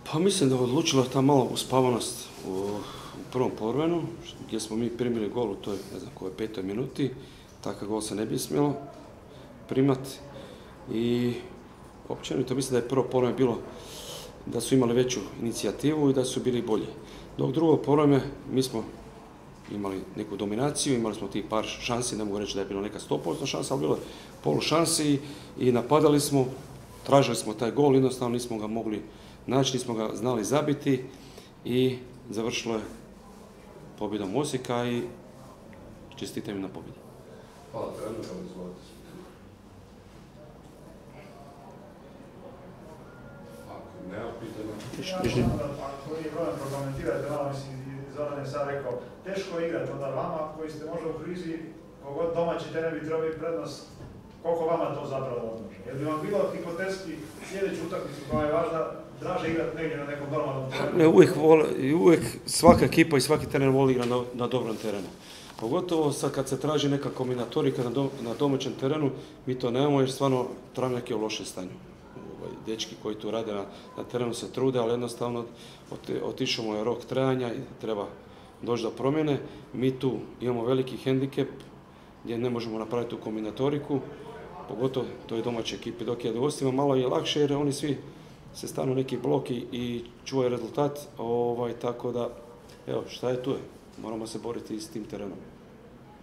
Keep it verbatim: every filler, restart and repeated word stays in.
Pa mislim da je odlučila ta malo uspavanost u, u prvom poluvremenu, gdje smo mi primili gol u toj, ne znam kojoj, petoj minuti. Takav gol se ne bi smjelo primati. I općenito mislim da je prvo poluvreme bilo da su imali veću inicijativu i da su bili bolji. Dok drugo poluvreme mi smo imali neku dominaciju, imali smo tih par šansi, ne mogu reći da je bilo neka sto posto šansa, ali bilo je polu šansi i napadali smo, tražili smo taj gol, jednostavno nismo ga mogli naći, nismo ga znali zabiti i završilo je pobjedom Osijeka i čestitam im na pobjedi. Hvala, trener, izvolite. Ako nema pitanja... Ja sam, ako nije problem, prokomentirajte malo, mislim, Zoran je sad rekao, teško je igrati onda vama koji ste možda u krizi, kogod domaći teren bi trebao biti prednost, koliko vama to zapravo odnože? Jer bi vam bilo hipotetski sljedeću utakmicu koja je važna, draže igrati negdje na nekom normalnom terenu? Ne, uvijek, vole, uvijek svaka ekipa i svaki teren voli igrati na, na dobrom terenu. Pogotovo sad kad se traži neka kombinatorika na, do, na domaćem terenu, mi to nemamo jer stvarno Travnjak je u lošem stanju. Dečki koji tu rade na, na terenu se trude, ali jednostavno otišao mu je rok trajanja i treba doći do promjene. Mi tu imamo veliki hendikep gdje ne možemo napraviti tu kombinatoriku, pogotovo to je domaće ekipe, dok je gostima malo je lakše jer oni svi se stanu neki blok i, i čuvaju rezultat, ovaj, tako da, evo, šta je tu je, moramo se boriti s tim terenom.